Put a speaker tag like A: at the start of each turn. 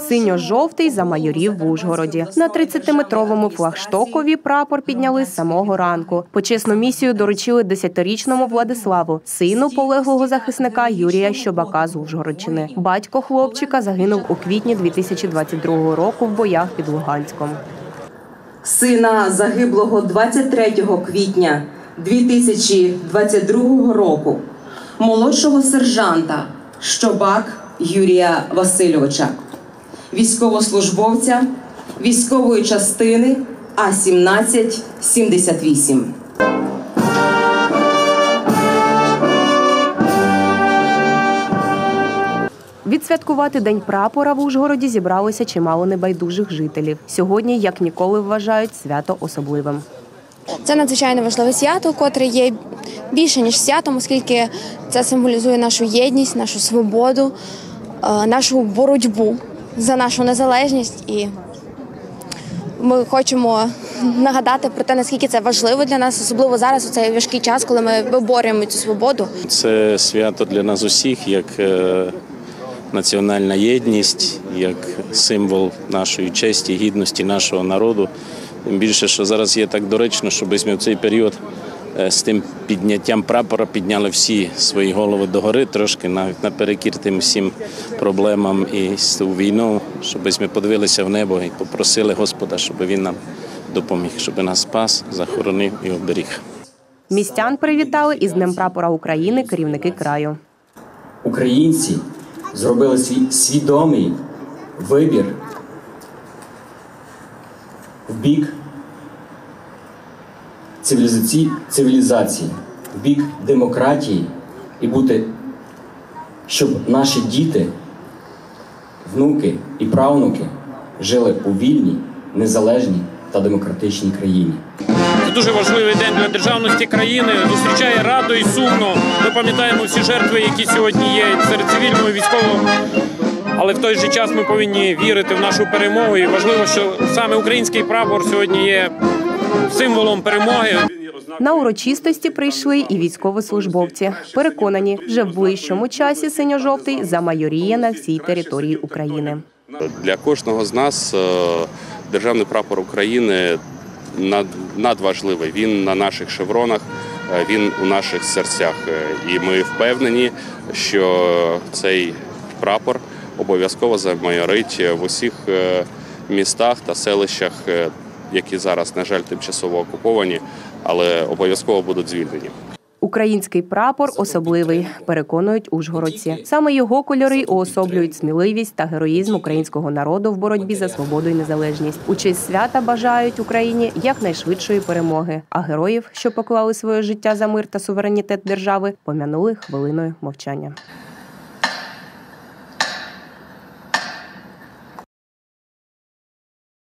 A: Синьо-жовтий замайорів в Ужгороді. На 30-метровому флагштокові прапор підняли з самого ранку. Почесну місію доручили 10-річному Владиславу, сину полеглого захисника Юрія Щобака з Ужгородщини. Батько хлопчика загинув у квітні 2022 року в боях під Луганськом.
B: Сина загиблого 23 квітня 2022 року, молодшого сержанта Щобак Юрія Васильовича, військовослужбовця військової частини А-1778.
A: Відсвяткувати День прапора в Ужгороді зібралося чимало небайдужих жителів. Сьогодні, як ніколи, вважають свято особливим.
C: Це надзвичайно важливе свято, котре є більше, ніж святом, оскільки це символізує нашу єдність, нашу свободу, нашу боротьбу за нашу незалежність. І ми хочемо нагадати про те, наскільки це важливо для нас, особливо зараз, у цей важкий час, коли ми виборюємо цю свободу.
D: Це свято для нас усіх, як національна єдність, як символ нашої честі, гідності нашого народу. Тим більше, що зараз є так доречно, щоб ми в цей період з тим підняттям прапора підняли всі свої голови догори, трошки наперекір тим всім проблемам і з ту війну, щоб ми подивилися в небо і попросили Господа, щоб Він нам допоміг, щоб нас спас, захоронив і оберіг.
A: Містян привітали із Днем прапора України керівники краю.
E: Українці зробили свій свідомий вибір в бік цивілізації, в бік демократії і бути, щоб наші діти, внуки і правнуки жили у вільній, незалежній та демократичній країні.
F: Це дуже важливий день для державності країни, зустрічає радо і сумно. Ми пам'ятаємо всі жертви, які сьогодні є серед цивільного і військового. Але в той же час ми повинні вірити в нашу перемогу. І важливо, що саме український прапор сьогодні є символом перемоги.
A: На урочистості прийшли і військовослужбовці. Переконані, вже в ближчому часі синьо-жовтий замайоріє на всій території України.
G: Для кожного з нас державний прапор України надважливий. Він на наших шевронах, він у наших серцях. І ми впевнені, що цей прапор обов'язково замайорить в усіх містах та селищах, які зараз, на жаль, тимчасово окуповані, але обов'язково будуть звільнені.
A: Український прапор особливий, переконують ужгородці. Саме його кольори уособлюють сміливість та героїзм українського народу в боротьбі за свободу і незалежність. У честь свята бажають Україні якнайшвидшої перемоги, а героїв, що поклали своє життя за мир та суверенітет держави, пом'янули хвилиною мовчання.